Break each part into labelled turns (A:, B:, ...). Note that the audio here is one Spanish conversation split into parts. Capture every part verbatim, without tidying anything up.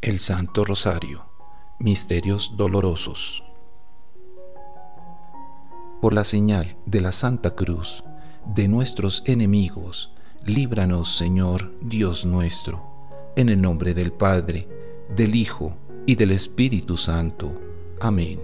A: El Santo Rosario. Misterios dolorosos. Por la señal de la Santa Cruz, de nuestros enemigos, líbranos, Señor, Dios nuestro, en el nombre del Padre, del Hijo y del Espíritu Santo. Amén.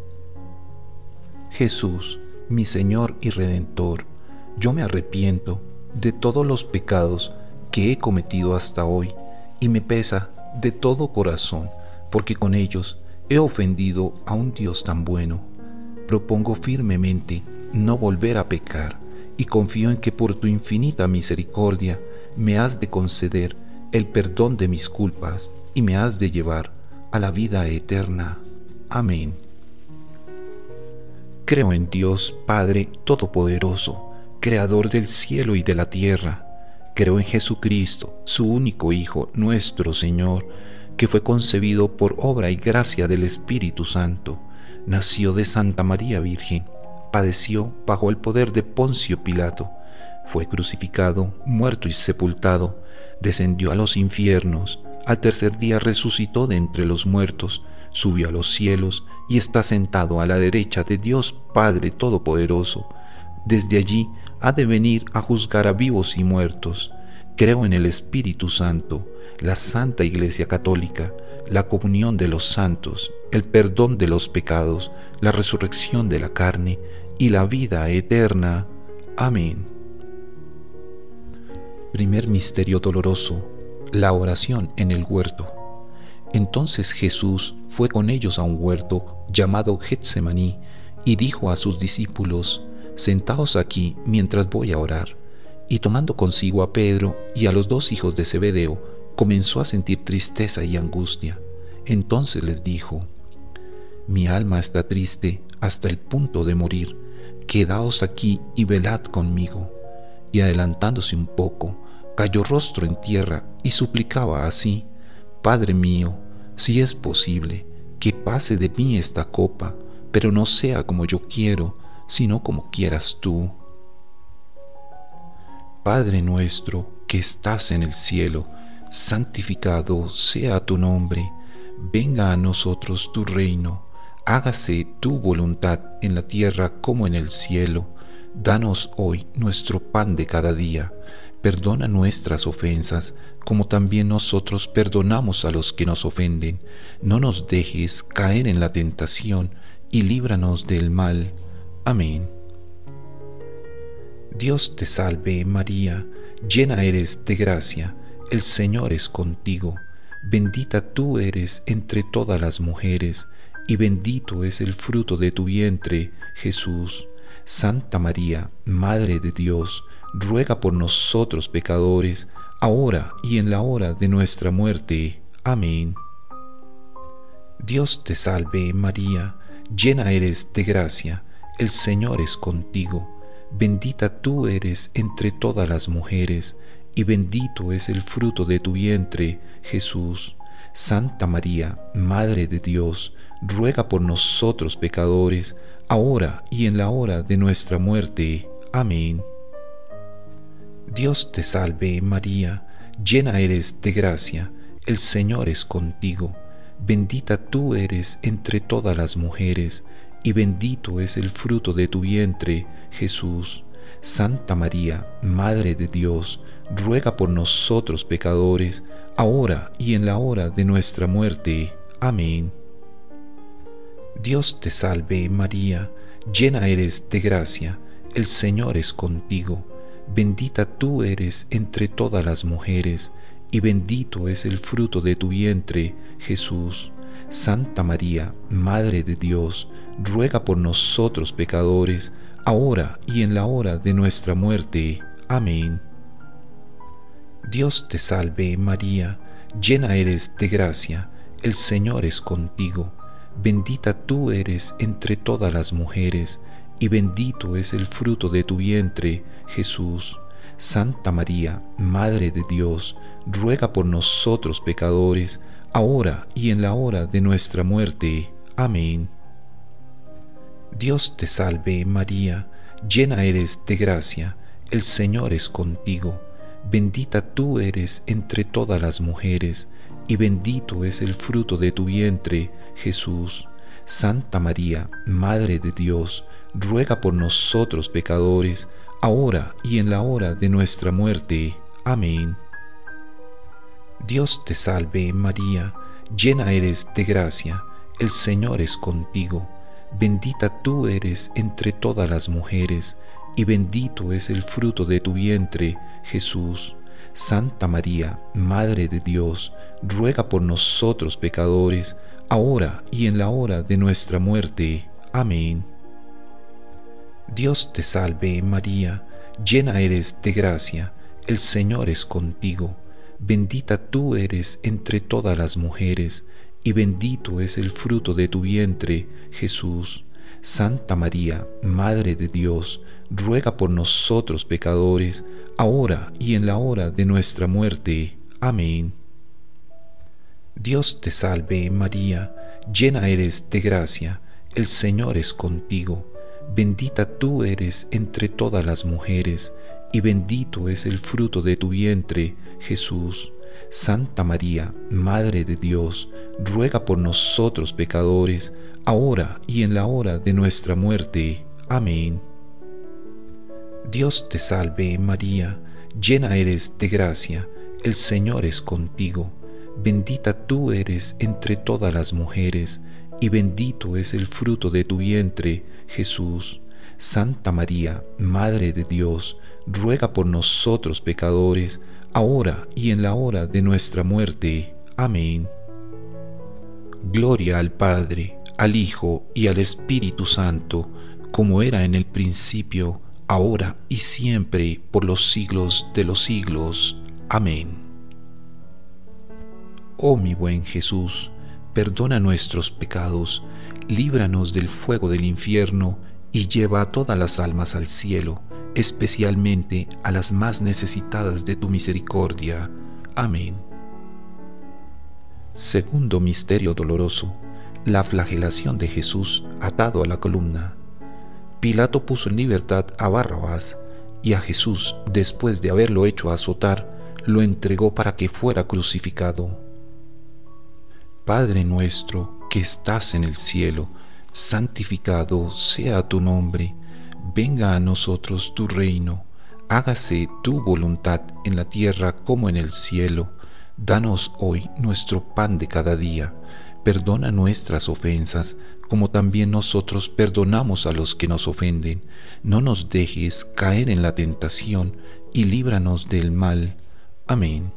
A: Jesús, mi Señor y Redentor, yo me arrepiento de todos los pecados que he cometido hasta hoy, y me pesa de todo corazón, porque con ellos he ofendido a un Dios tan bueno. Propongo firmemente no volver a pecar, y confío en que por tu infinita misericordia me has de conceder el perdón de mis culpas y me has de llevar a la vida eterna. Amén. Creo en Dios Padre Todopoderoso, Creador del cielo y de la tierra. Creo en Jesucristo, su único Hijo, nuestro Señor, que fue concebido por obra y gracia del Espíritu Santo. Nació de Santa María Virgen, padeció bajo el poder de Poncio Pilato, fue crucificado, muerto y sepultado, descendió a los infiernos, al tercer día resucitó de entre los muertos, subió a los cielos y está sentado a la derecha de Dios Padre Todopoderoso. Desde allí ha de venir a juzgar a vivos y muertos. Creo en el Espíritu Santo, la Santa Iglesia Católica, la comunión de los santos, el perdón de los pecados, la resurrección de la carne y la vida eterna. Amén. Primer misterio doloroso: la oración en el huerto. Entonces Jesús fue con ellos a un huerto llamado Getsemaní y dijo a sus discípulos: Sentaos aquí mientras voy a orar. Y tomando consigo a Pedro y a los dos hijos de Zebedeo, comenzó a sentir tristeza y angustia. Entonces les dijo: Mi alma está triste hasta el punto de morir. Quedaos aquí y velad conmigo. Y adelantándose un poco, cayó rostro en tierra y suplicaba así: Padre mío, si es posible, que pase de mí esta copa, pero no sea como yo quiero, sino como quieras tú. Padre nuestro que estás en el cielo, santificado sea tu nombre. Venga a nosotros tu reino. Hágase tu voluntad en la tierra como en el cielo. Danos hoy nuestro pan de cada día. Perdona nuestras ofensas, como también nosotros perdonamos a los que nos ofenden. No nos dejes caer en la tentación, y líbranos del mal. Amén. Dios te salve, María, llena eres de gracia, el Señor es contigo. Bendita tú eres entre todas las mujeres, y bendito es el fruto de tu vientre, Jesús. Santa María, Madre de Dios, ruega por nosotros pecadores, ahora y en la hora de nuestra muerte. Amén. Dios te salve, María, llena eres de gracia, el Señor es contigo. Bendita tú eres entre todas las mujeres, y bendito es el fruto de tu vientre, Jesús. Santa María, Madre de Dios, ruega por nosotros pecadores, ahora y en la hora de nuestra muerte. Amén. Dios te salve, María, llena eres de gracia, el Señor es contigo. Bendita tú eres entre todas las mujeres, y bendito es el fruto de tu vientre, Jesús. Santa María, Madre de Dios, ruega por nosotros pecadores, ahora y en la hora de nuestra muerte. Amén. Dios te salve, María, llena eres de gracia, el Señor es contigo. Bendita tú eres entre todas las mujeres, y bendito es el fruto de tu vientre, Jesús. Santa María, Madre de Dios, ruega por nosotros pecadores, ahora y en la hora de nuestra muerte. Amén. Dios te salve, María, llena eres de gracia, el Señor es contigo. Bendita tú eres entre todas las mujeres, y bendito es el fruto de tu vientre, Jesús. Santa María, Madre de Dios, ruega por nosotros pecadores, ahora y en la hora de nuestra muerte. Amén. Dios te salve, María, llena eres de gracia, el Señor es contigo. Bendita tú eres entre todas las mujeres, y bendito es el fruto de tu vientre, Jesús. Santa María, Madre de Dios, ruega por nosotros pecadores, ahora y en la hora de nuestra muerte. Amén. Dios te salve, María, llena eres de gracia, el Señor es contigo. Bendita tú eres entre todas las mujeres, y bendito es el fruto de tu vientre, Jesús. Santa María, Madre de Dios, ruega por nosotros pecadores, ahora y en la hora de nuestra muerte. Amén. Dios te salve, María, llena eres de gracia, el Señor es contigo. Bendita tú eres entre todas las mujeres, y bendito es el fruto de tu vientre, Jesús. Santa María, Madre de Dios, ruega por nosotros pecadores, ahora y en la hora de nuestra muerte. Amén. Dios te salve, María, llena eres de gracia, el Señor es contigo. Bendita tú eres entre todas las mujeres, y bendito es el fruto de tu vientre, Jesús. Santa María, Madre de Dios, ruega por nosotros pecadores, ahora y en la hora de nuestra muerte. Amén. Dios te salve, María, llena eres de gracia, el Señor es contigo. Bendita tú eres entre todas las mujeres, y bendito es el fruto de tu vientre, Jesús. Santa María, Madre de Dios, ruega por nosotros pecadores, ahora y en la hora de nuestra muerte. Amén. Gloria al Padre, al Hijo y al Espíritu Santo, como era en el principio, ahora y siempre, por los siglos de los siglos. Amén. Oh mi buen Jesús, perdona nuestros pecados, líbranos del fuego del infierno y lleva a todas las almas al cielo, especialmente a las más necesitadas de tu misericordia. Amén. Segundo misterio doloroso, la flagelación de Jesús atado a la columna. Pilato puso en libertad a Barrabás, y a Jesús, después de haberlo hecho azotar, lo entregó para que fuera crucificado. Padre nuestro que estás en el cielo, santificado sea tu nombre. Venga a nosotros tu reino, hágase tu voluntad en la tierra como en el cielo. Danos hoy nuestro pan de cada día. Perdona nuestras ofensas, como también nosotros perdonamos a los que nos ofenden. No nos dejes caer en la tentación, y líbranos del mal. Amén.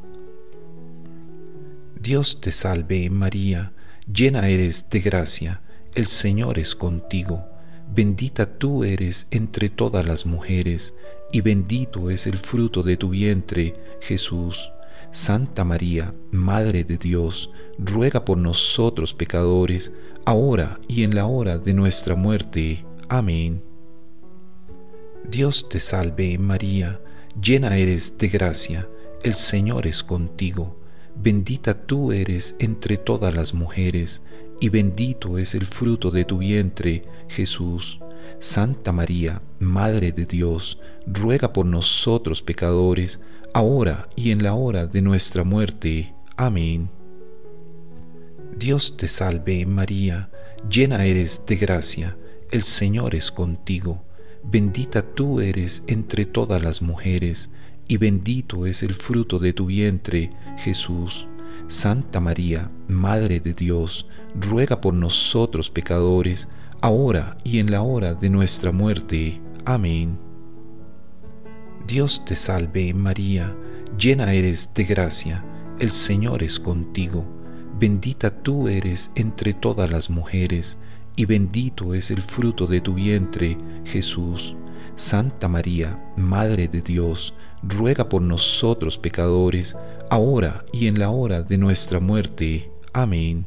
A: Dios te salve, María, llena eres de gracia, el Señor es contigo. Bendita tú eres entre todas las mujeres, y bendito es el fruto de tu vientre, Jesús. Santa María, Madre de Dios, ruega por nosotros pecadores, ahora y en la hora de nuestra muerte. Amén. Dios te salve, María, llena eres de gracia, el Señor es contigo. Bendita tú eres entre todas las mujeres, y bendito es el fruto de tu vientre, Jesús. Santa María, Madre de Dios, ruega por nosotros pecadores, ahora y en la hora de nuestra muerte. Amén. Dios te salve, María, llena eres de gracia, el Señor es contigo. Bendita tú eres entre todas las mujeres, y bendito es el fruto de tu vientre, Jesús. Santa María, Madre de Dios, ruega por nosotros pecadores, ahora y en la hora de nuestra muerte. Amén. Dios te salve, María, llena eres de gracia, el Señor es contigo. Bendita tú eres entre todas las mujeres, y bendito es el fruto de tu vientre, Jesús. Santa María, Madre de Dios, ruega por nosotros pecadores, ahora y en la hora de nuestra muerte. Amén.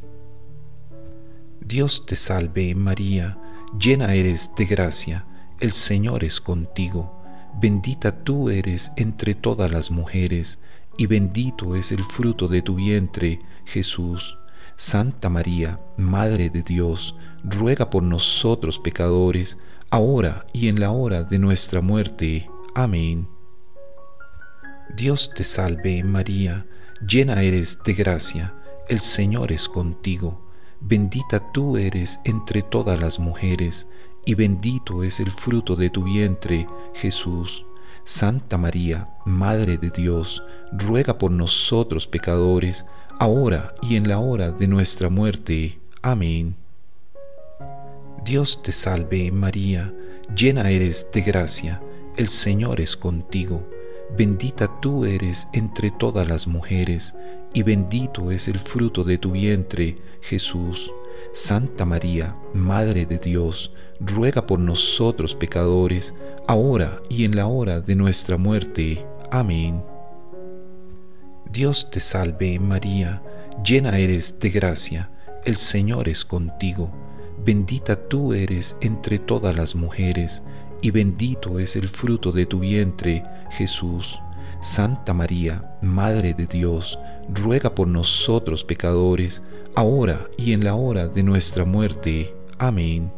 A: Dios te salve, María, llena eres de gracia, el Señor es contigo. Bendita tú eres entre todas las mujeres, y bendito es el fruto de tu vientre, Jesús. Santa María, Madre de Dios, ruega por nosotros pecadores, ahora y en la hora de nuestra muerte. Amén. Dios te salve, María, llena eres de gracia, el Señor es contigo. Bendita tú eres entre todas las mujeres, y bendito es el fruto de tu vientre, Jesús. Santa María, Madre de Dios, ruega por nosotros pecadores, ahora y en la hora de nuestra muerte. Amén. Dios te salve, María, llena eres de gracia, el Señor es contigo. Bendita tú eres entre todas las mujeres, y bendito es el fruto de tu vientre, Jesús. Santa María, Madre de Dios, ruega por nosotros pecadores, ahora y en la hora de nuestra muerte. Amén. Dios te salve, María, llena eres de gracia, el Señor es contigo. Bendita tú eres entre todas las mujeres, y bendito es el fruto de tu vientre, Jesús. Santa María, Madre de Dios, ruega por nosotros pecadores, ahora y en la hora de nuestra muerte. Amén.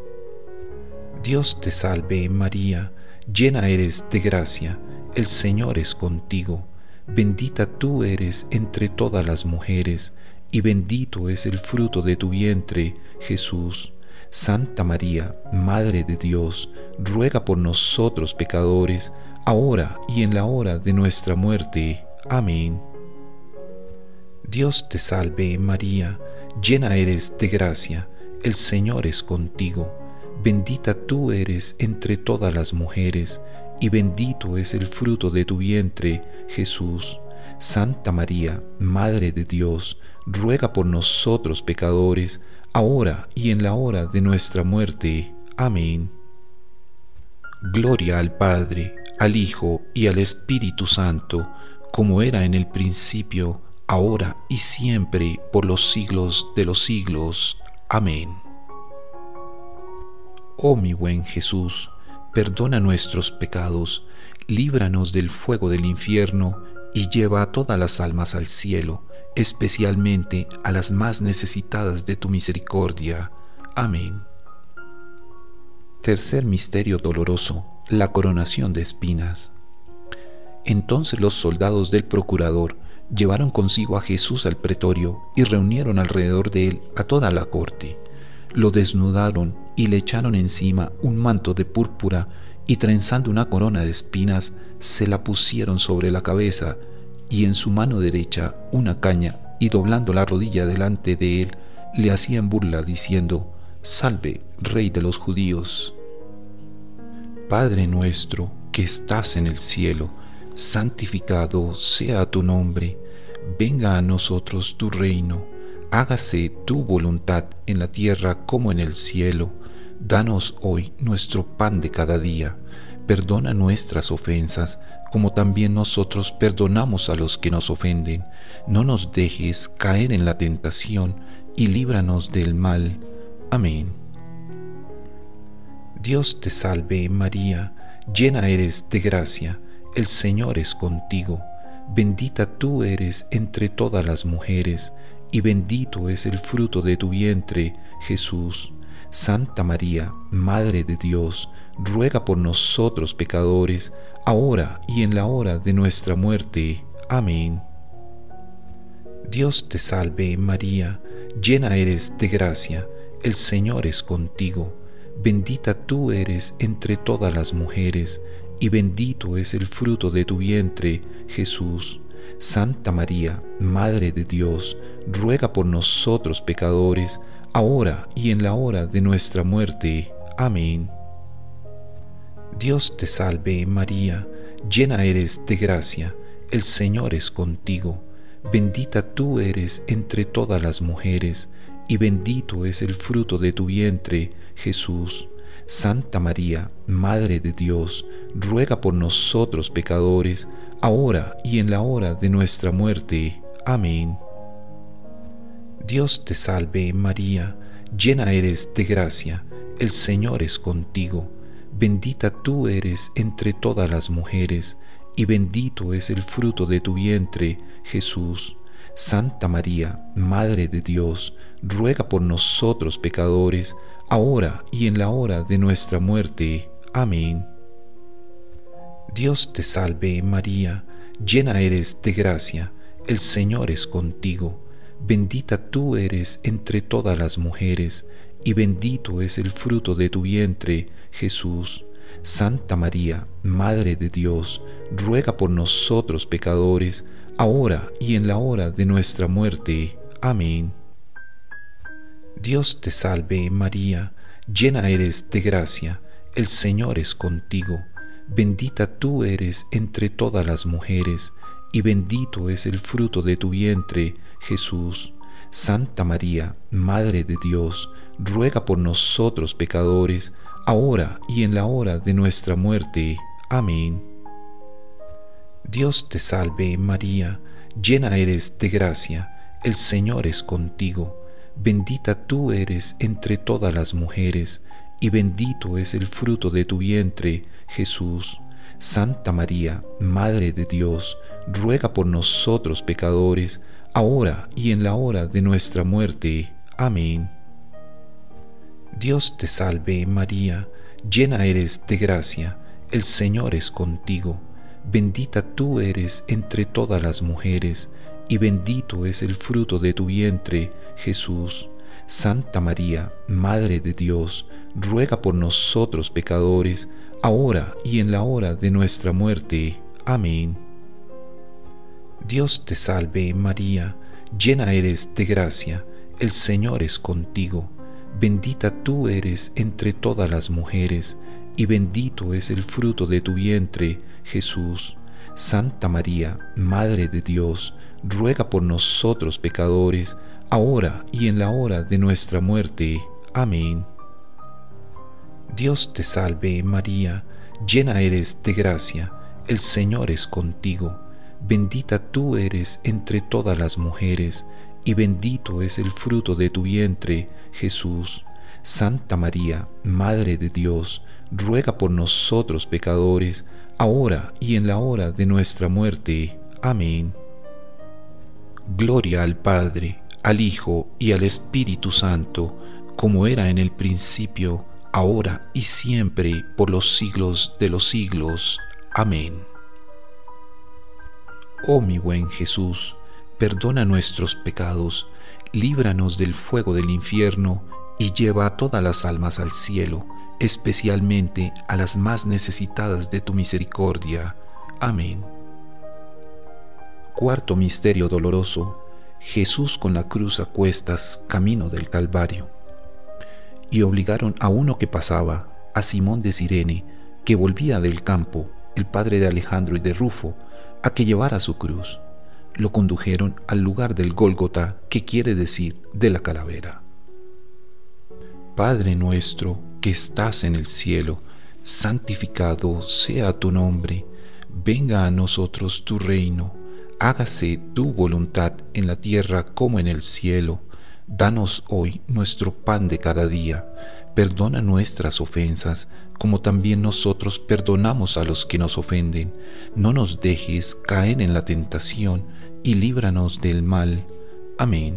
A: Dios te salve, María, llena eres de gracia, el Señor es contigo. Bendita tú eres entre todas las mujeres, y bendito es el fruto de tu vientre, Jesús. Santa María, Madre de Dios, ruega por nosotros pecadores, ahora y en la hora de nuestra muerte. Amén. Dios te salve, María, llena eres de gracia, el Señor es contigo. Bendita tú eres entre todas las mujeres, y bendito es el fruto de tu vientre, Jesús. Santa María, Madre de Dios, ruega por nosotros pecadores, ahora y en la hora de nuestra muerte. Amén. Gloria al Padre, al Hijo y al Espíritu Santo, como era en el principio, ahora y siempre, por los siglos de los siglos. Amén. Oh mi buen Jesús, perdona nuestros pecados, líbranos del fuego del infierno y lleva a todas las almas al cielo, especialmente a las más necesitadas de tu misericordia. Amén. Tercer misterio doloroso, la coronación de espinas. Entonces los soldados del procurador llevaron consigo a Jesús al pretorio y reunieron alrededor de él a toda la corte. Lo desnudaron y le echaron encima un manto de púrpura y trenzando una corona de espinas se la pusieron sobre la cabeza y en su mano derecha una caña y doblando la rodilla delante de él le hacían burla diciendo: Salve, Rey de los judíos. Padre nuestro que estás en el cielo, santificado sea tu nombre, venga a nosotros tu reino, hágase tu voluntad en la tierra como en el cielo. Danos hoy nuestro pan de cada día, perdona nuestras ofensas, como también nosotros perdonamos a los que nos ofenden. No nos dejes caer en la tentación, y líbranos del mal. Amén. Dios te salve, María, llena eres de gracia, el Señor es contigo. Bendita tú eres entre todas las mujeres, y bendito es el fruto de tu vientre, Jesús. Santa María, Madre de Dios, ruega por nosotros pecadores, ahora y en la hora de nuestra muerte. Amén. Dios te salve, María, llena eres de gracia, el Señor es contigo. Bendita tú eres entre todas las mujeres, y bendito es el fruto de tu vientre, Jesús. Santa María, Madre de Dios, ruega por nosotros pecadores, ahora y en la hora de nuestra muerte. Amén. Dios te salve, María, llena eres de gracia, el Señor es contigo. Bendita tú eres entre todas las mujeres, y bendito es el fruto de tu vientre, Jesús. Santa María, Madre de Dios, ruega por nosotros pecadores, ahora y en la hora de nuestra muerte. Amén. Dios te salve, María, llena eres de gracia, el Señor es contigo. Bendita tú eres entre todas las mujeres, y bendito es el fruto de tu vientre, Jesús. Santa María, Madre de Dios, ruega por nosotros pecadores, ahora y en la hora de nuestra muerte. Amén. Dios te salve, María, llena eres de gracia, el Señor es contigo. bendita tú eres entre todas las mujeres, y bendito es el fruto de tu vientre, Jesús. Santa María, Madre de Dios, ruega por nosotros pecadores, ahora y en la hora de nuestra muerte. Amén. Dios te salve, María, llena eres de gracia, el Señor es contigo. Bendita tú eres entre todas las mujeres, y bendito es el fruto de tu vientre, Jesús. Santa María, Madre de Dios, ruega por nosotros pecadores, ahora y en la hora de nuestra muerte. Amén. Dios te salve, María, llena eres de gracia, el Señor es contigo. Bendita tú eres entre todas las mujeres, y bendito es el fruto de tu vientre, Jesús. Santa María, Madre de Dios, ruega por nosotros pecadores, ahora y en la hora de nuestra muerte. Amén. Dios te salve, María, llena eres de gracia, el Señor es contigo. Bendita tú eres entre todas las mujeres, y bendito es el fruto de tu vientre, Jesús. Santa María, Madre de Dios, ruega por nosotros pecadores, ahora y en la hora de nuestra muerte. Amén. Dios te salve, María, llena eres de gracia, el Señor es contigo. Bendita tú eres entre todas las mujeres, y bendito es el fruto de tu vientre, Jesús. Santa María, Madre de Dios, ruega por nosotros pecadores, ahora y en la hora de nuestra muerte. Amén. Dios te salve, María, llena eres de gracia, el Señor es contigo. Bendita tú eres entre todas las mujeres, y bendito es el fruto de tu vientre, Jesús. Santa María, Madre de Dios, ruega por nosotros pecadores, ahora y en la hora de nuestra muerte. Amén. Gloria al Padre, al Hijo y al Espíritu Santo, como era en el principio, ahora y siempre, por los siglos de los siglos. Amén. Oh mi buen Jesús, perdona nuestros pecados, líbranos del fuego del infierno y lleva a todas las almas al cielo, especialmente a las más necesitadas de tu misericordia. Amén. Cuarto misterio doloroso. Jesús con la cruz a cuestas, camino del Calvario. Y obligaron a uno que pasaba, a Simón de Cirene, que volvía del campo, el padre de Alejandro y de Rufo, a que llevara su cruz. Lo condujeron al lugar del Gólgota, que quiere decir de la calavera. Padre nuestro que estás en el cielo, santificado sea tu nombre. Venga a nosotros tu reino. Hágase tu voluntad en la tierra como en el cielo. Danos hoy nuestro pan de cada día. Perdona nuestras ofensas, como también nosotros perdonamos a los que nos ofenden. No nos dejes caer en la tentación, y líbranos del mal. Amén.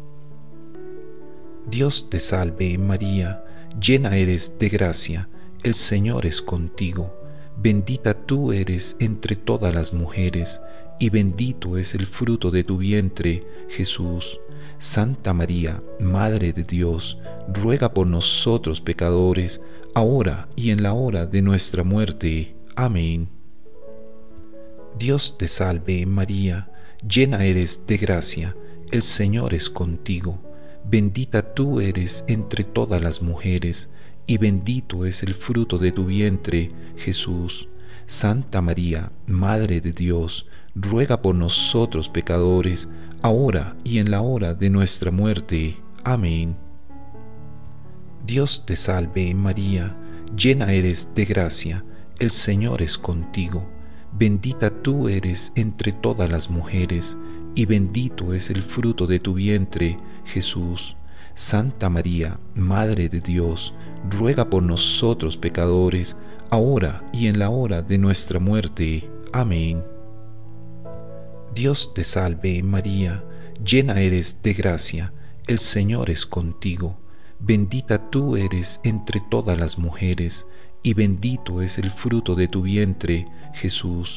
A: Dios te salve, María, llena eres de gracia, el Señor es contigo. Bendita tú eres entre todas las mujeres, y bendito es el fruto de tu vientre, Jesús. Santa María, Madre de Dios, ruega por nosotros pecadores, ahora y en la hora de nuestra muerte. Amén. Dios te salve, María, llena eres de gracia, el Señor es contigo. Bendita tú eres entre todas las mujeres, y bendito es el fruto de tu vientre, Jesús. Santa María, Madre de Dios, ruega por nosotros pecadores, ahora y en la hora de nuestra muerte. Amén. Dios te salve, María, llena eres de gracia, el Señor es contigo. Bendita tú eres entre todas las mujeres, y bendito es el fruto de tu vientre, Jesús. Santa María, Madre de Dios, ruega por nosotros pecadores, ahora y en la hora de nuestra muerte. Amén. Dios te salve, María, llena eres de gracia, el Señor es contigo. Bendita tú eres entre todas las mujeres, y bendito es el fruto de tu vientre, Jesús.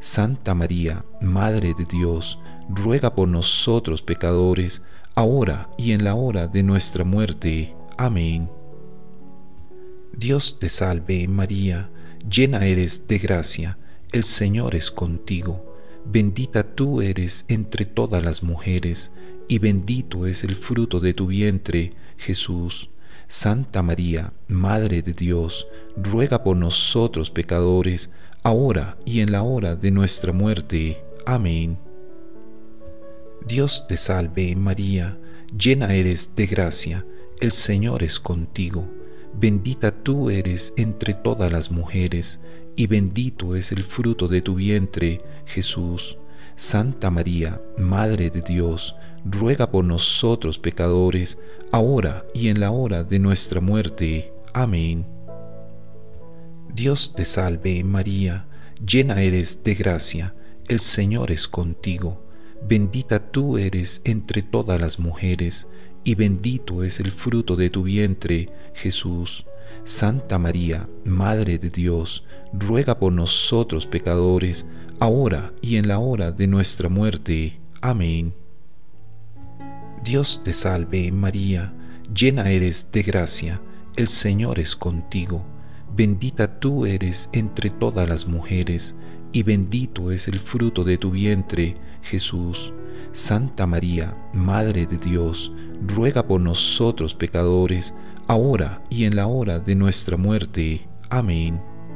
A: Santa María, Madre de Dios, ruega por nosotros pecadores, ahora y en la hora de nuestra muerte. Amén. Dios te salve María, llena eres de gracia, el Señor es contigo. Bendita tú eres entre todas las mujeres, y bendito es el fruto de tu vientre, Jesús. Santa María, Madre de Dios, ruega por nosotros pecadores, ahora y en la hora de nuestra muerte. Amén. Dios te salve María, llena eres de gracia, el Señor es contigo. Bendita tú eres entre todas las mujeres, y bendito es el fruto de tu vientre, Jesús. Santa María, Madre de Dios, ruega por nosotros pecadores, ahora y en la hora de nuestra muerte. Amén. Dios te salve María, llena eres de gracia, el Señor es contigo. Bendita tú eres entre todas las mujeres, y bendito es el fruto de tu vientre, Jesús. Santa María, Madre de Dios, ruega por nosotros pecadores, ahora y en la hora de nuestra muerte. Amén. Dios te salve María, llena eres de gracia, el Señor es contigo. Bendita tú eres entre todas las mujeres, y bendito es el fruto de tu vientre, Jesús. Santa María, Madre de Dios, ruega por nosotros pecadores, ahora y en la hora de nuestra muerte. Amén.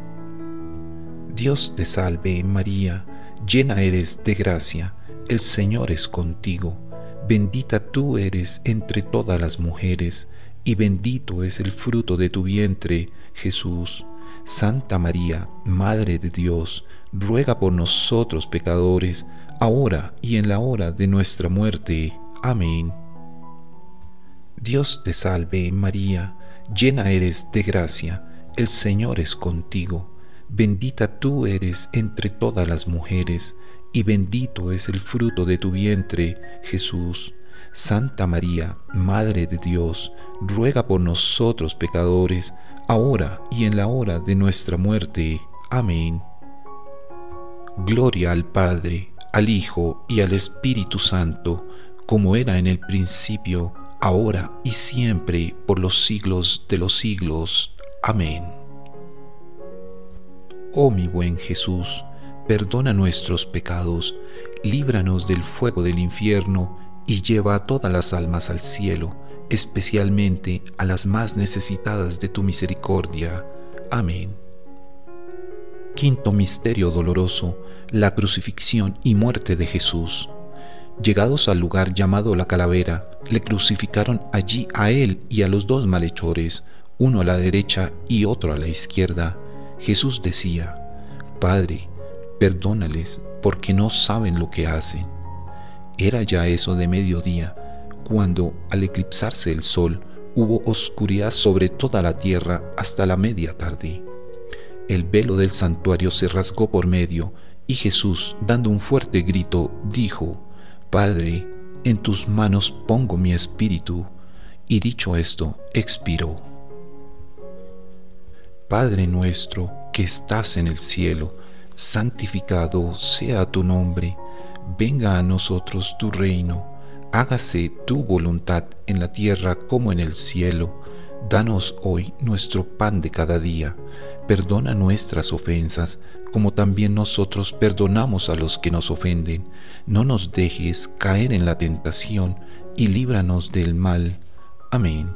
A: Dios te salve María, llena eres de gracia, el Señor es contigo. Bendita tú eres entre todas las mujeres, y bendito es el fruto de tu vientre, Jesús. Santa María, Madre de Dios, ruega por nosotros pecadores, ahora y en la hora de nuestra muerte. Amén. Dios te salve María, llena eres de gracia, el Señor es contigo. Bendita tú eres entre todas las mujeres, y bendito es el fruto de tu vientre, Jesús. Santa María, Madre de Dios, ruega por nosotros pecadores, ahora y en la hora de nuestra muerte. Amén. Gloria al Padre, al Hijo y al Espíritu Santo, como era en el principio, ahora y siempre, por los siglos de los siglos. Amén. Oh mi buen Jesús, perdona nuestros pecados, líbranos del fuego del infierno y lleva a todas las almas al cielo, especialmente a las más necesitadas de tu misericordia. Amén. Quinto misterio doloroso, la crucifixión y muerte de Jesús. Llegados al lugar llamado la Calavera, le crucificaron allí a él y a los dos malhechores, uno a la derecha y otro a la izquierda. Jesús decía: Padre, perdónales, porque no saben lo que hacen. Era ya eso de mediodía, cuando, al eclipsarse el sol, hubo oscuridad sobre toda la tierra hasta la media tarde. El velo del santuario se rasgó por medio, y Jesús, dando un fuerte grito, dijo: Padre, en tus manos pongo mi espíritu. Y dicho esto, expiró. Padre nuestro que estás en el cielo, santificado sea tu nombre. Venga a nosotros tu reino. Hágase tu voluntad en la tierra como en el cielo. Danos hoy nuestro pan de cada día. Perdona nuestras ofensas, como también nosotros perdonamos a los que nos ofenden. No nos dejes caer en la tentación, y líbranos del mal. Amén.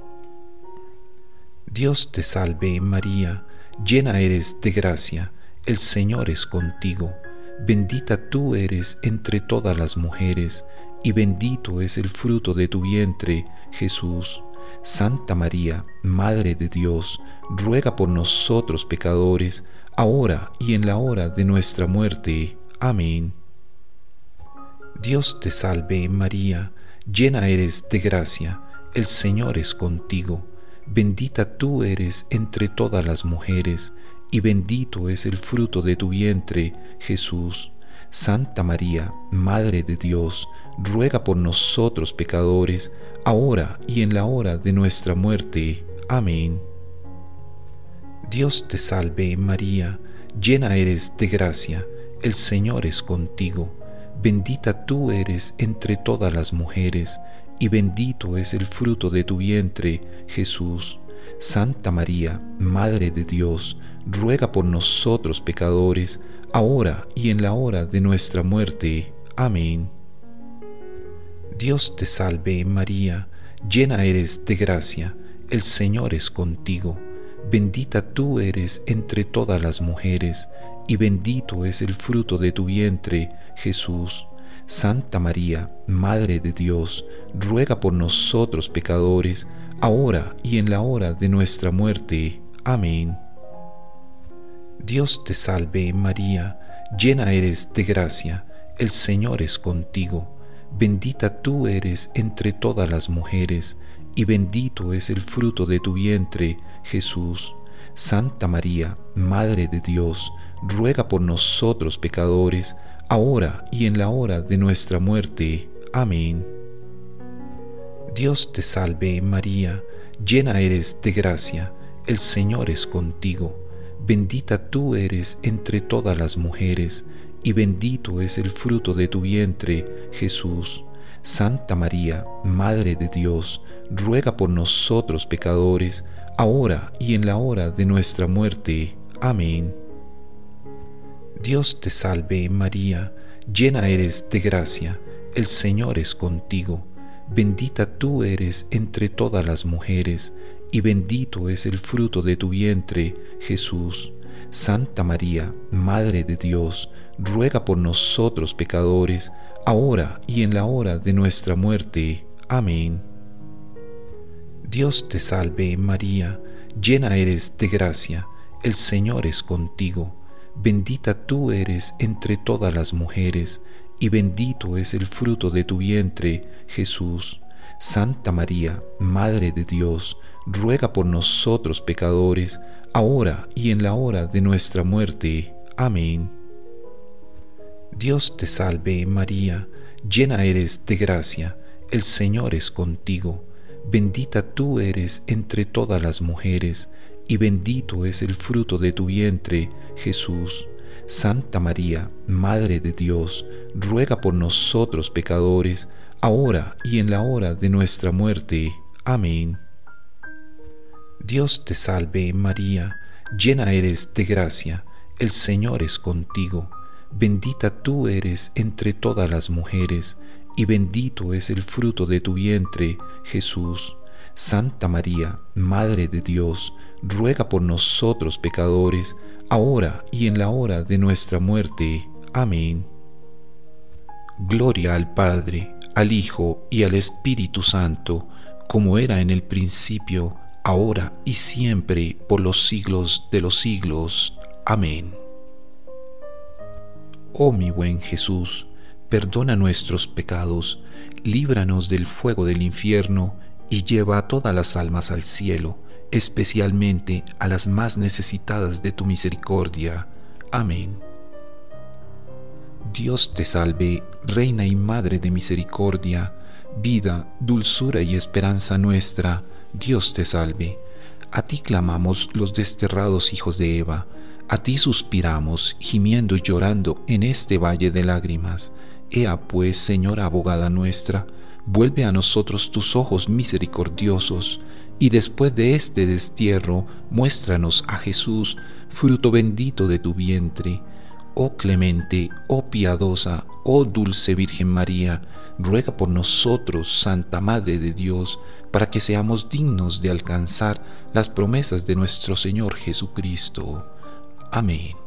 A: Dios te salve María, llena eres de gracia, el Señor es contigo. Bendita tú eres entre todas las mujeres, y bendito es el fruto de tu vientre, Jesús. Santa María, Madre de Dios, ruega por nosotros pecadores, ahora y en la hora de nuestra muerte. Amén. Dios te salve María, llena eres de gracia, el Señor es contigo. Bendita tú eres entre todas las mujeres, y bendito es el fruto de tu vientre, Jesús. Santa María, Madre de Dios, ruega por nosotros pecadores, ahora y en la hora de nuestra muerte. Amén. Dios te salve María, llena eres de gracia, el Señor es contigo. Bendita tú eres entre todas las mujeres, y bendito es el fruto de tu vientre, Jesús. Santa María, Madre de Dios, ruega por nosotros pecadores, ahora y en la hora de nuestra muerte. Amén. Dios te salve, María, llena eres de gracia, el Señor es contigo. Bendita tú eres entre todas las mujeres, y bendito es el fruto de tu vientre, Jesús. Santa María, Madre de Dios, ruega por nosotros pecadores, ahora y en la hora de nuestra muerte. Amén. Dios te salve, María, llena eres de gracia, el Señor es contigo. Bendita tú eres entre todas las mujeres, y bendito es el fruto de tu vientre, Jesús. Santa María, Madre de Dios, ruega por nosotros pecadores, ahora y en la hora de nuestra muerte. Amén. Dios te salve, María, llena eres de gracia, el Señor es contigo. Bendita tú eres entre todas las mujeres, y bendito es el fruto de tu vientre, Jesús. Santa María, Madre de Dios, ruega por nosotros pecadores, ahora y en la hora de nuestra muerte. Amén. Dios te salve, María, llena eres de gracia, el Señor es contigo. Bendita tú eres entre todas las mujeres, y bendito es el fruto de tu vientre, Jesús. Santa María, Madre de Dios, ruega por nosotros pecadores, ahora y en la hora de nuestra muerte. Amén. Dios te salve, María, llena eres de gracia, el Señor es contigo. Bendita tú eres entre todas las mujeres, y bendito es el fruto de tu vientre, Jesús. Santa María, Madre de Dios, ruega por nosotros pecadores, ahora y en la hora de nuestra muerte. Amén. Dios te salve, María, llena eres de gracia, el Señor es contigo. Bendita tú eres entre todas las mujeres, y bendito es el fruto de tu vientre, Jesús. Santa María, Madre de Dios, ruega por nosotros pecadores, ahora y en la hora de nuestra muerte. Amén. Dios te salve, María, llena eres de gracia, el Señor es contigo. Bendita tú eres entre todas las mujeres, y bendito es el fruto de tu vientre, Jesús. Santa María, Madre de Dios, ruega por nosotros pecadores, ahora y en la hora de nuestra muerte. Amén. Gloria al Padre, al Hijo y al Espíritu Santo, como era en el principio, ahora y siempre, por los siglos de los siglos. Amén. Oh mi buen Jesús, perdona nuestros pecados, líbranos del fuego del infierno, y lleva a todas las almas al cielo, especialmente a las más necesitadas de tu misericordia. Amén. Dios te salve, Reina y Madre de misericordia, vida, dulzura y esperanza nuestra. Dios te salve. A ti clamamos los desterrados hijos de Eva, a ti suspiramos, gimiendo y llorando en este valle de lágrimas. Ea pues, Señora abogada nuestra, vuelve a nosotros tus ojos misericordiosos, y después de este destierro, muéstranos a Jesús, fruto bendito de tu vientre. Oh clemente, oh piadosa, oh dulce Virgen María, ruega por nosotros, Santa Madre de Dios, para que seamos dignos de alcanzar las promesas de nuestro Señor Jesucristo. Amén.